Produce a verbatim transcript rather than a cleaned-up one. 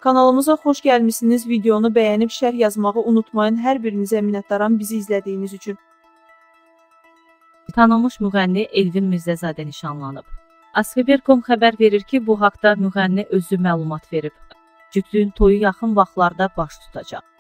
Kanalımıza xoş gəlmişsiniz. Videonu bəyənib şərh yazmağı unutmayın. Hər birinizə minnətdaram bizi izlədiyiniz üçün. Tanınmış müğənni Elvin Mirzəzadə nişanlanıb. Asxeber nöqtə com xəbər verir ki, bu haqda müğənni özü məlumat verib. Cütlüyün toyu yaxın vaxtlarda baş tutacaq.